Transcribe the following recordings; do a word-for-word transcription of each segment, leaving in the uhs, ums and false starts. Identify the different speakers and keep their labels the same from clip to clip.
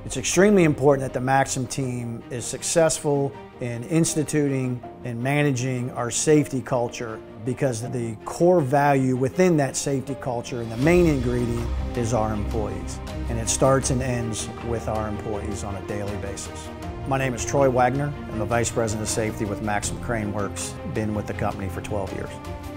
Speaker 1: It's extremely important that the Maxim team is successful in instituting and managing our safety culture, because the core value within that safety culture and the main ingredient is our employees. And it starts and ends with our employees on a daily basis. My name is Troy Wagner. I'm the Vice President of Safety with Maxim Crane Works. Been with the company for twelve years.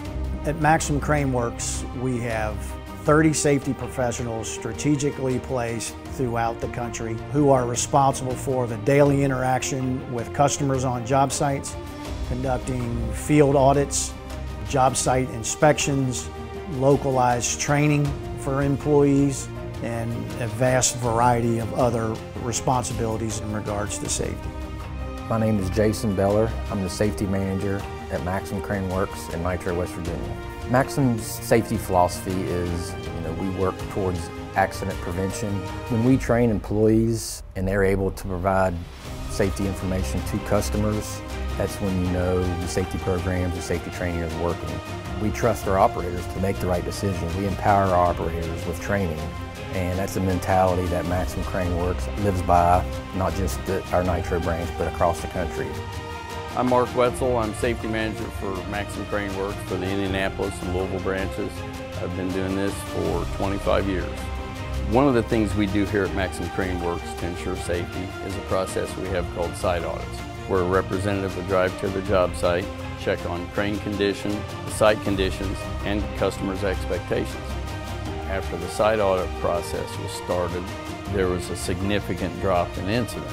Speaker 1: At Maxim Crane Works, we have thirty safety professionals strategically placed throughout the country who are responsible for the daily interaction with customers on job sites, conducting field audits, job site inspections, localized training for employees, and a vast variety of other responsibilities in regards to safety.
Speaker 2: My name is Jason Beller. I'm the safety manager at Maxim Crane Works in Nitro, West Virginia. Maxim's safety philosophy is, you know, we work towards accident prevention. When we train employees and they're able to provide safety information to customers, that's when you know the safety programs, the safety training is working. We trust our operators to make the right decision. We empower our operators with training, and that's a mentality that Maxim Crane Works lives by, not just at our Nitro branch, but across the country.
Speaker 3: I'm Mark Wetzel. I'm safety manager for Maxim Crane Works for the Indianapolis and Louisville branches. I've been doing this for twenty-five years. One of the things we do here at Maxim Crane Works to ensure safety is a process we have called site audits, where a representative will drive to the job site, check on crane condition, the site conditions, and customers' expectations. After the site audit process was started, there was a significant drop in incidents.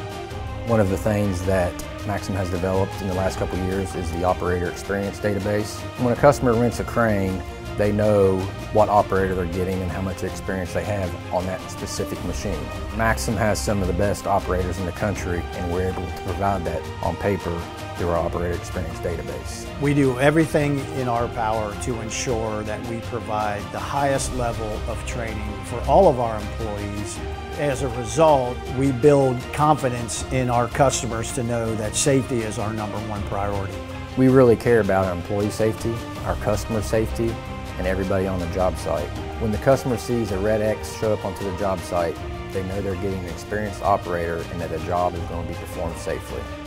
Speaker 2: One of the things that Maxim has developed in the last couple of years is the operator experience database. When a customer rents a crane, they know what operator they're getting and how much experience they have on that specific machine. Maxim has some of the best operators in the country, and we're able to provide that on paper through our operator experience database.
Speaker 1: We do everything in our power to ensure that we provide the highest level of training for all of our employees. As a result, we build confidence in our customers to know that safety is our number one priority.
Speaker 2: We really care about our employee safety, our customer safety, and everybody on the job site. When the customer sees a red X show up onto the job site, they know they're getting an experienced operator and that the job is going to be performed safely.